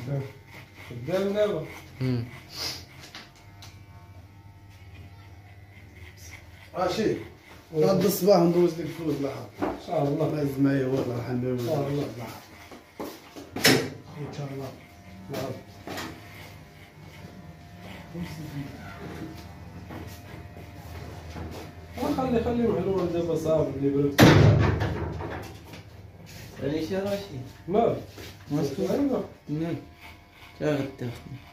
خدام دابا. رشيد غدا الصباح ندوز لك فلوس لحظة ان شاء الله. الله يعز معايا هو الله يرحم ان شاء الله. ان شاء الله. نعم. خلي معلومة دابا صافي اللي برد. علاش يا رشيد؟ مال مسكوت. ايوا تا غدا.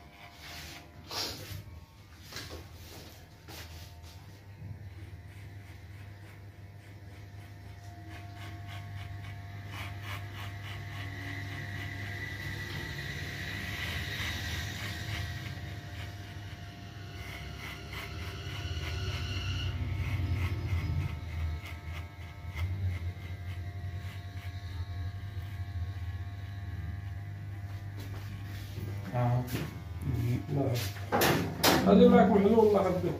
نعم. خلي معك محلول الله حبيبي.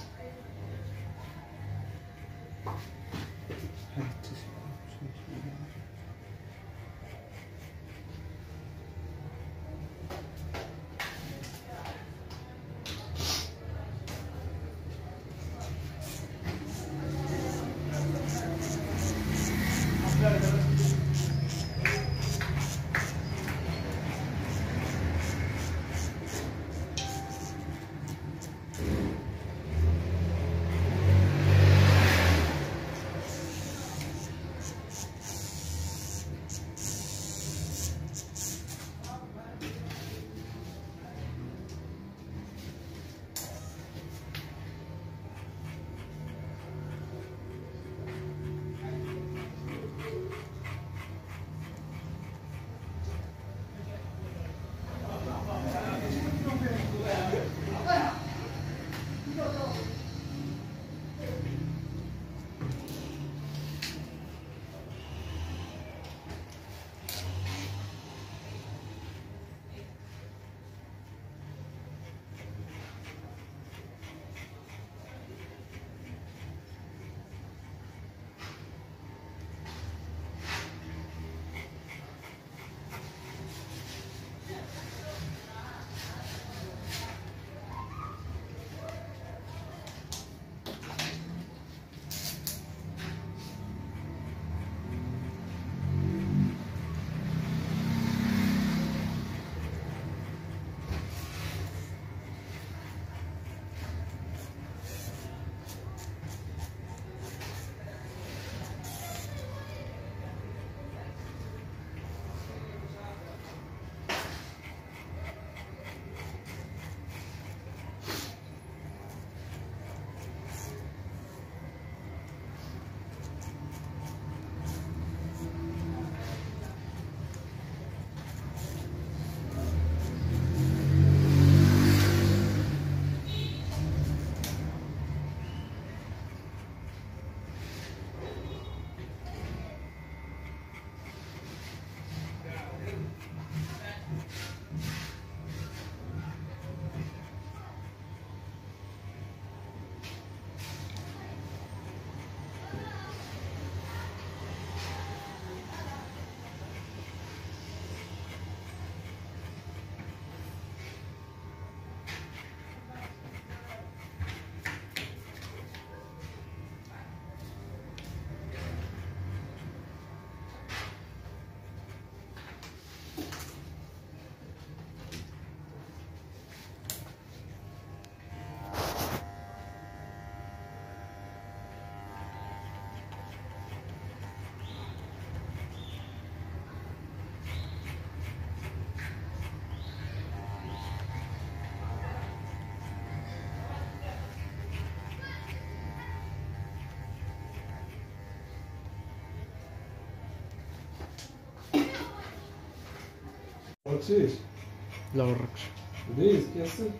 وركشيش؟ لا وركش. ديز كياسر؟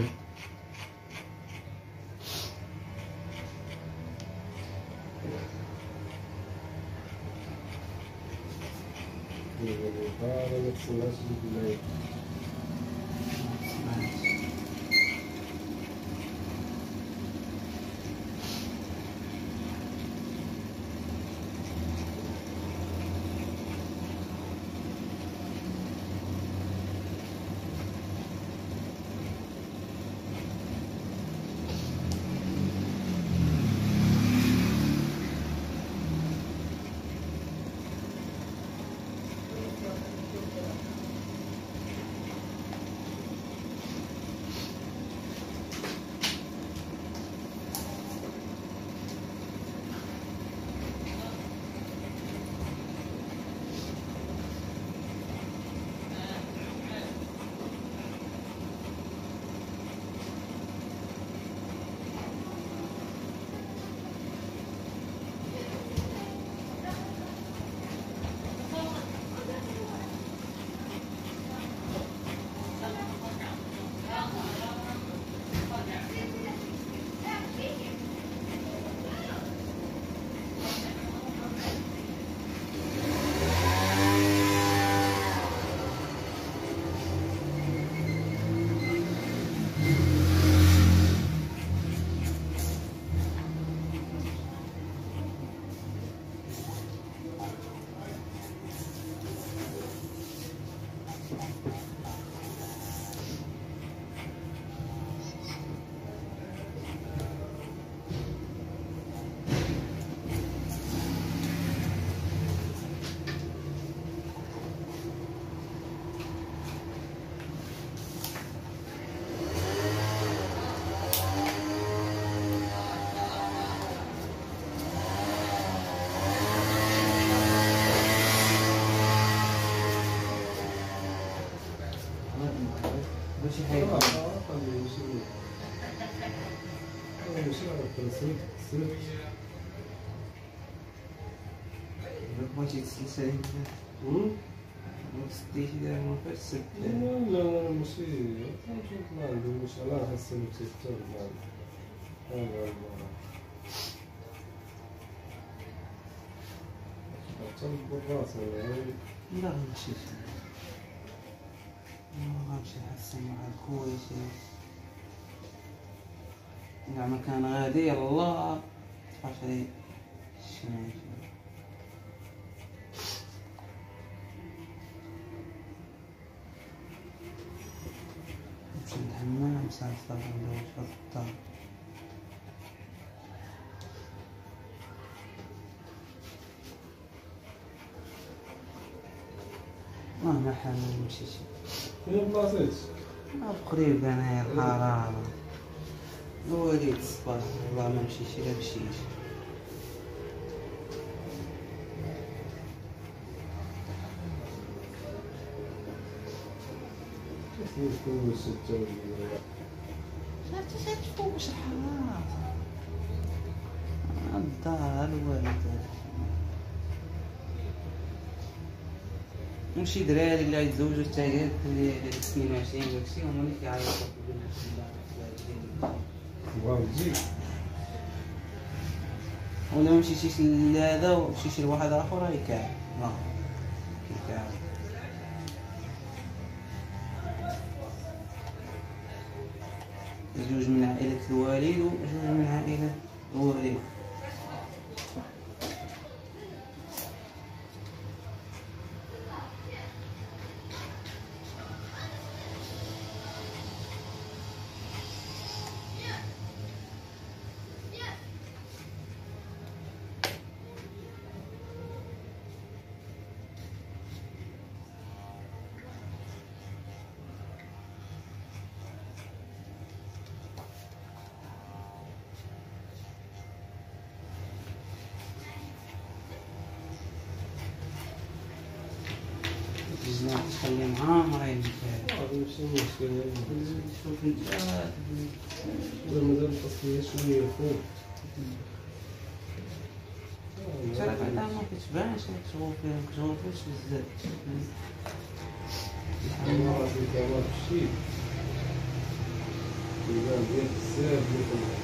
هذا ما تسمعش بالله. ماشي حاجة. خليه يمشي. يمشي على التنسيق. بغيتي تسلسل ما تسديش دابا ما فيهاش تسد. لا ماشي نشوف ما عندي مشكل انا حاسس نفسي حتى حتى بالراس لا ماشي ما غنمشي نحسن مع الكويس. زعما كان غادي يلاه تفاش عليه الشمال. نمشي للحمام ساعة صافي ندوز في الدار. مهما حال نمشي فين بلاصيت؟ قريب انايا الحرارة. الوليد الصباح والله ما مشيش الا مشيت. كل ستة شفتي تفوق الحرارة. الدار الوالد نمشي دراري اللي غيتزوجو حتى هي اللي 22 داكشي هما اللي كيعيطو بغاو تجي ولا مشيتيش لهذا ومشيتي لواحد اخر راه يكاع ما كيكاع. جوج من عائلة الوالد وجوج من عائلة الوالد. الجنان تخلي معامرين ماشي مشكل شوف انت ولا مازال التصفية شوية فوق ترى بعدا ما كتبانش كتغوفيش بزاف. راسي كمان شي يبان ديال بزاف مثل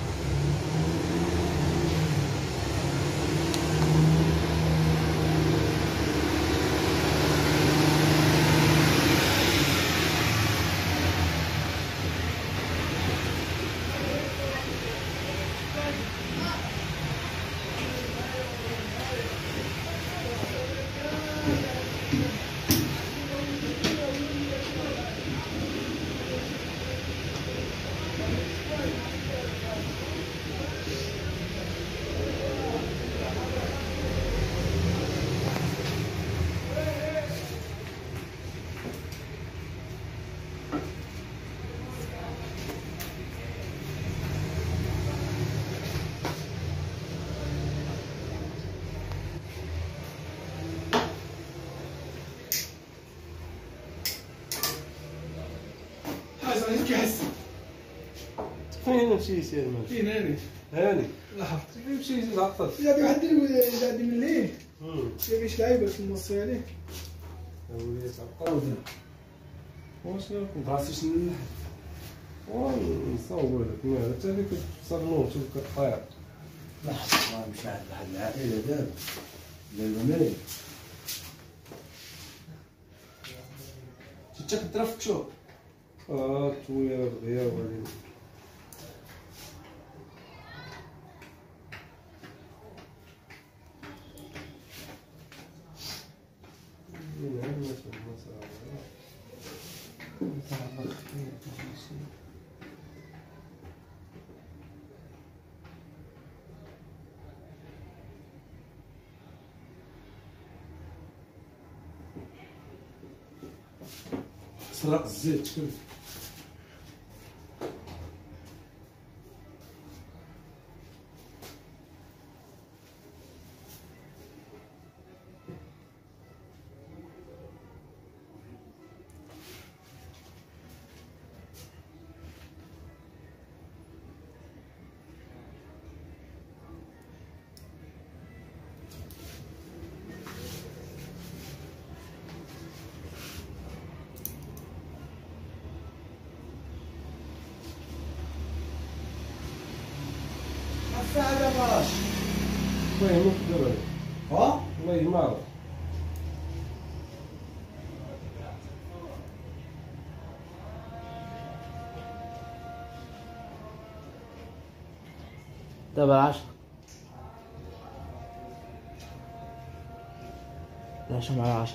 فين مشيتي يا مان؟ فين هاني؟ هاني فين مشيتي تعطلت؟ جابي واحد جابي من الليل جابي شي لعيبه في الموصي عليه. وليت عقاودة واش مبغاتيش نلحق ونصور لك ما حتى اللي كتصرنوش وكطير لا ما مشى عند واحد العائلة دابا للمنين انت كترافق شو؟ تويا الغياب غادي سرق الزيت شكون؟ الساعة دابا الله يهمك الدراري. ها؟ الله يهمك. دابا 10. 11 مع 10.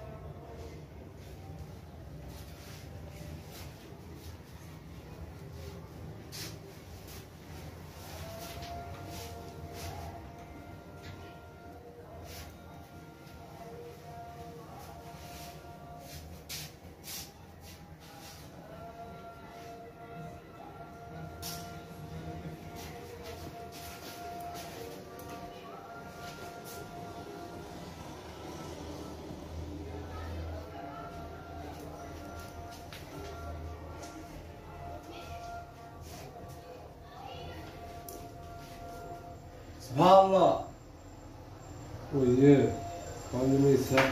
سبحان الله. وياه قال لي ما يسهل.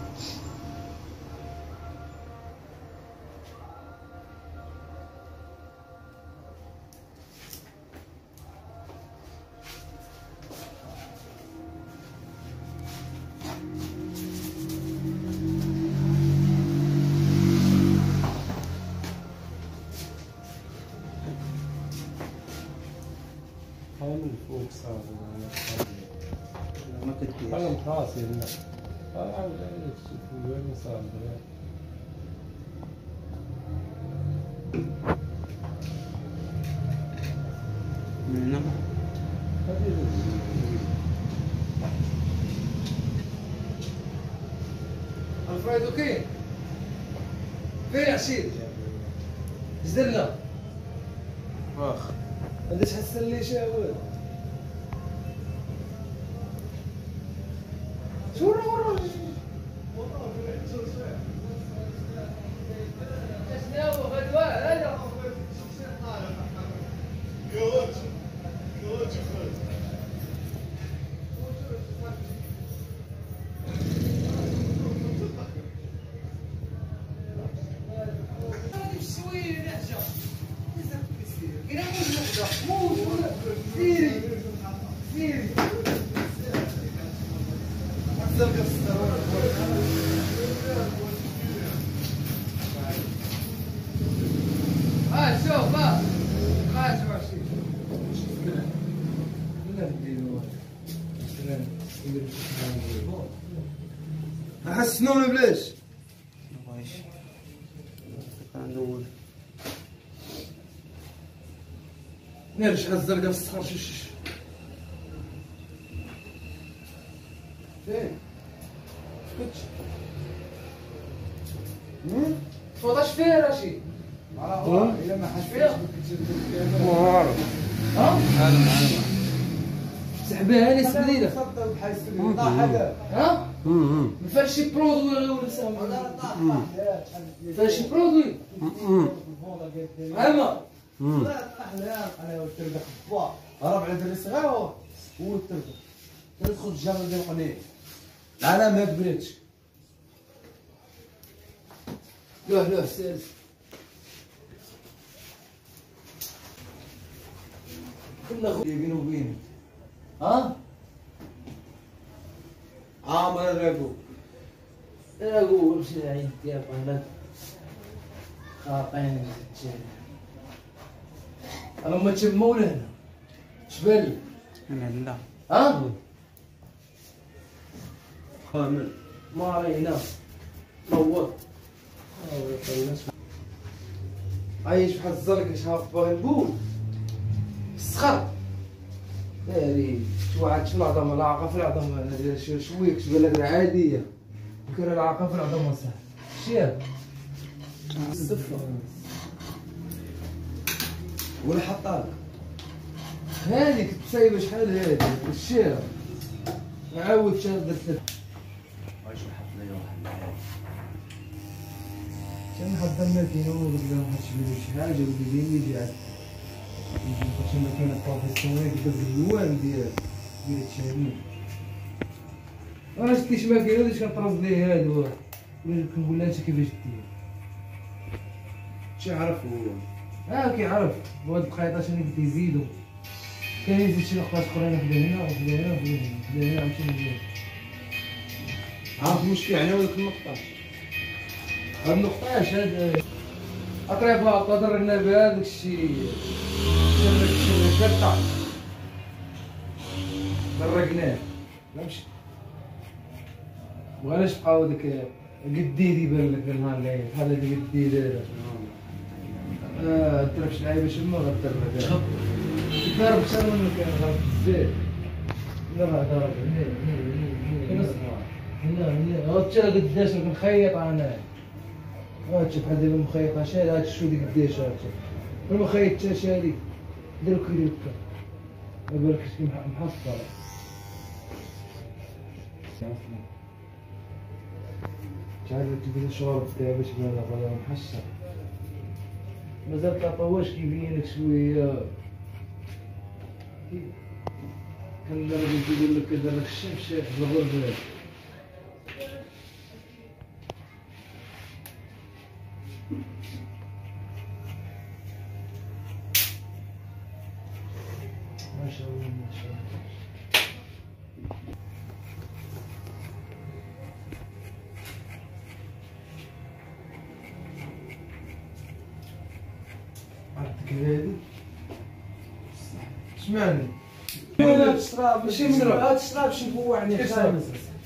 هاي من فوق صار ما كديرش. انا متراصي هنا. عاود شوفوا وين صار. من هنا. الفريدو كاين؟ فين عشيت؟ زدنا. واخ انت تحسن لي شي ولد. شو ورا شوف خارج ماشي. لا نديرو حسنوني بلاش. واش كندور. نرجع الزرقاء في الصخر شش. فين؟ كنت فوضاش فيه راشي. إلا ما حش فيها ما عارف. ها؟ سحبها هاني سبديدة. ها؟ مفرشي برودوي ولا سامي؟ مفرشي برودوي. هما. هرب على دري صغير هو التربة. تدخل الجامعة ديال القنية. لا ما كبرتش. لوح سالس. كنا بيني وبينك. ها؟ عامر راقو مشي العيد ديال بغينا خاطين انا ما تشموا لهنا شبال انا لا. ها؟ كامل. ما علينا نوض عايش بحال الزرق شاف باغي نقول الصخر داري شو عاد شو العظمه العاقه في العظمه شويه كتبان لك العاديه كان العاقه في العظمه صح شياب الصفر ولا حطها هذيك سايبه شحال هذه الشياب نعاود شاد درت واش حط لي واحد كان حضر الماكينه وقلت لهم هاتشبيلو شي حاجه ولي لي جات كنت الماكينه بروفيسيونيل داز الالوان ديال التشامين انا شتي شي ماكينه اللي كنطرز ليه هادو كنقول لها انت كيفاش دير شي عرف هو كيعرف بهاد الخيطات اللي بدي يزيدو كاين يزيد شي لقطات اخرين وحده هنا وحده هنا وحده هنا وحده هنا عاوتاني هنا. عارف المشكل يعني هو ديك النقطة. هاد النقطة هاد أقربها قدرنا بها داكشي شركة درقناه فهمتي. مبغيناش نبقاو داك قديد يبان لك النهار اللي بحال هادي قديد هذا. درك شي لعيبة شما غدرب ضرب حتى من كان ضرب بزاف. لا ما ضرب هنا غتشا قداش كنخيط انا. هادشي بحال دابا مخيطة شحال هادشي شو ديك قداش هادشي. ما خيطتهاش هاديك دير كي هكا. ما بالكش كي محصلة. تعرف تبدا الشغل تاعها باش يبان لك محصل. مازال كطواش كيبين لك شوية. كنضرب كيقول لك كدير لك الشمس شايف بالغربال. ما شاء الله ما شاء الله. عرفتك هادي سمعني هذا الشراب ماشي مزرعة. هذا الشراب باش نفوعني خامس.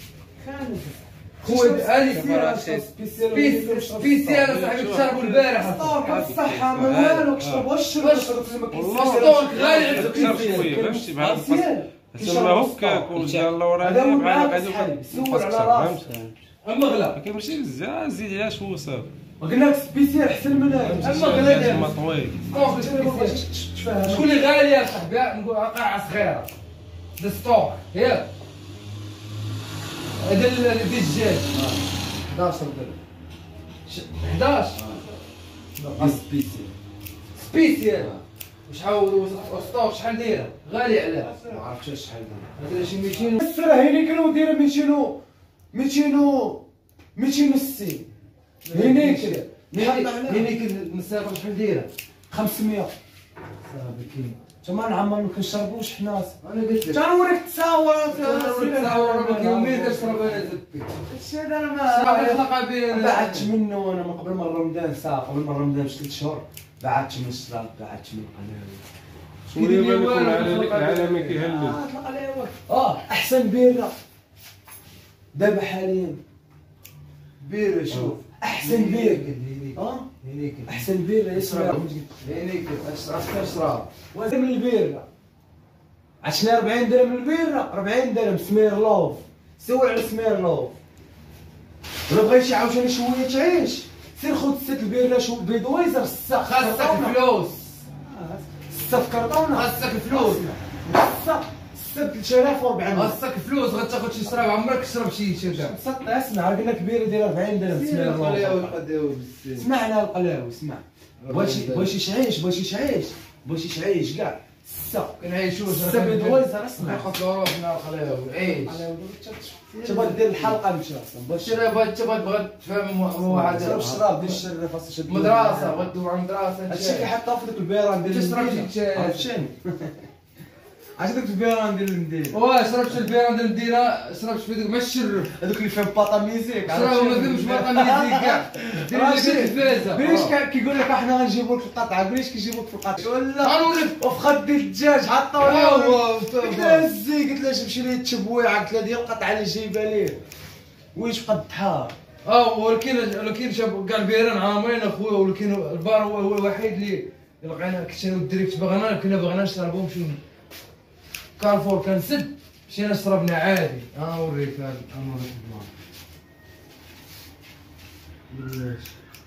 خويا هادي سبيسيال صاحبي تشربوا البارح. ستورك الصحة ما والو كشرب واش شرب والله ستورك غالي عندك كتر شويه فهمتي بحال مزيان تسمى هكا كل ديال هذا الاوراني هو بحال معاك غادي صحابي سول على راسك. اما غلا كاين ماشي بزاف زيد عليها شو صافي قلنا لك سبيسيال احسن من هذا. اما غلا تسمى طويل شكون اللي غالي يا صاحبي؟ نقول قاعة صغيرة دي ستوك ياك هذا ديال الدجاج 11 درهم 11 سبيسيال سبيسيال شحال ستوك شحال دايره؟ غالي علاه ما عرفتش شحال دابا. هذا شي 200 السرة هينيكل ودايره 260 هينيكل هينيك المسافه شحال دايره؟ 500. صافي كاين تما نعمر ما كنشربوش حنا. انا قلت لك تنوريك تصاورات يومين كنشرب انا زبي هادشي هذا انا صافي ما تلقى بين بعدت منه انا من قبل من رمضان ساعه قبل من رمضان ب3 شهور بعدت من الشراب بعدت من القناوي. شويه بالك العالمي كيهلل احسن بيره دابا حاليا بيره. شوف احسن بيره هينيك احسن بيره يسمع هينيك اشرب وزن من البيره عشنا 40 درهم من البيره 40 درهم سمير لوف. سول على سمير لوف. ولا بغيتي عاوتاني شويه تعيش سير خذ 6 البيره شو بيدويزر 6 خاصك فلوس 6 في كرتونه خاصك فلوس 6 3400. خاصك فلوس غتاخد شي شراب عمرك تشرب شي كاع اسمع قلنا كبيره ديال 40 درهم سمير لوف. اسمع على القلاوي اسمع بغيتي تعيش كاع 6 كنعيشوش 6 بيدويزر. اسمع ناخذ الوروفنا الخلاوي عيش تبغى دير الحلقه مشى اصلا بغيت تفهم واحد تشرب الشراب ديال الشرب خاصك تشد مدرسه بغيت تدور على مدرسه هادشي كيحطها في ديك البيران ديال تشرب المدينة. شي شاي. عرفتيني عرفتي ديك البيران ديال المدينه واه شربت البيران ديال المدينه شربت في ديك مع الشرف هذوك اللي فيهم باطا ميزيك. شرب ما فهمش باطا ميزيك كاع دير لك التلفازه بلاش كيقول لك احنا غنجيبو لك القطعه بلاش كيجيبو لك في القطعه ولا غنوريك وفي خد ديال الدجاج حطوا ليه قلت هو لها الزي قلت لها جيب شي ليه التبويعه قلت لها ديال القطعه اللي جايبه ليه ويش بقى الضحار. ولكن شاف كاع البيران عامرين اخويا ولكن البار هو الوحيد اللي لقينا كنت انا والدري كنا بغينا نشربو نمشيو كارفور كنسد مشينا شربنا عادي. نوريك بلاش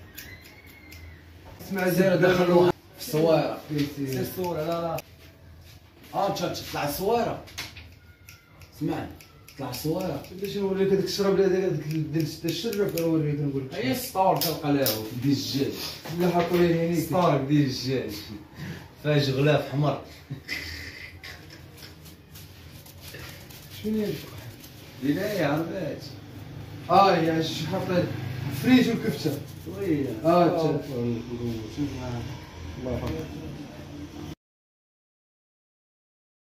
اسمع زير دخلوا في الصويره سير الصوره لا انت تطلع الصويره. اسمع طلع الصويره باش نوريك هذاك الشراب هذاك ديال الشرف نوريك نقول لك هي ستار تاع القلاوي ديال الدجاج. لا حطوا لي هنيك ستار ديال الدجاج فاش غلاف حمر. شنو هي لا يا عرفات يا شي حاط فريج والكفته شويه الله